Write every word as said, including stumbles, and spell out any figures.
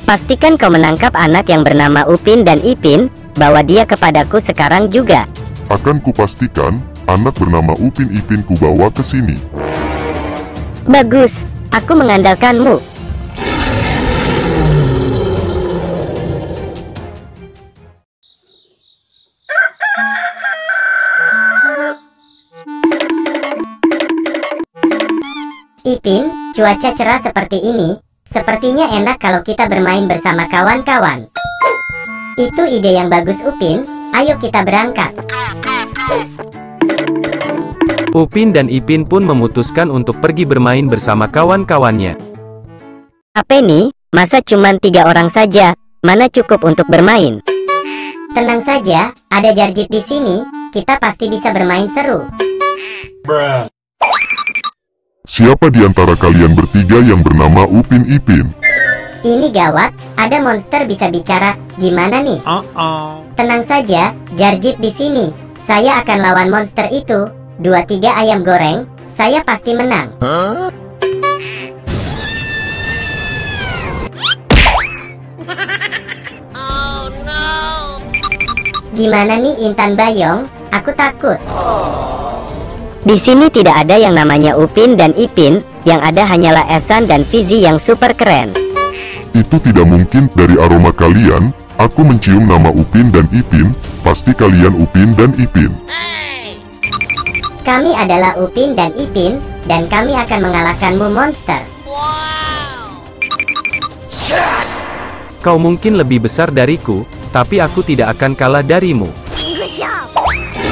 Pastikan kau menangkap anak yang bernama Upin dan Ipin. Bawa dia kepadaku sekarang juga. Akan kupastikan, anak bernama Upin Ipin ku bawa ke sini. Bagus, aku mengandalkanmu. Ipin, cuaca cerah seperti ini, sepertinya enak kalau kita bermain bersama kawan-kawan. Itu ide yang bagus Upin, ayo kita berangkat. Upin dan Ipin pun memutuskan untuk pergi bermain bersama kawan-kawannya. Apa nih, masa cuma tiga orang saja, mana cukup untuk bermain? Tenang saja, ada Jarjit di sini, kita pasti bisa bermain seru. Bruh. Siapa di antara kalian bertiga yang bernama Upin Ipin? Ini gawat, ada monster bisa bicara, gimana nih? Uh-oh. Tenang saja, Jarjit di sini. Saya akan lawan monster itu. Dua tiga ayam goreng, saya pasti menang. Huh? Oh no. Gimana nih Intan Bayong? Aku takut. Di sini tidak ada yang namanya Upin dan Ipin, yang ada hanyalah Ehsan dan Fizi yang super keren. Itu tidak mungkin, dari aroma kalian, aku mencium nama Upin dan Ipin, pasti kalian Upin dan Ipin. Kami adalah Upin dan Ipin, dan kami akan mengalahkanmu monster. Wow. Kau mungkin lebih besar dariku, tapi aku tidak akan kalah darimu. Good job.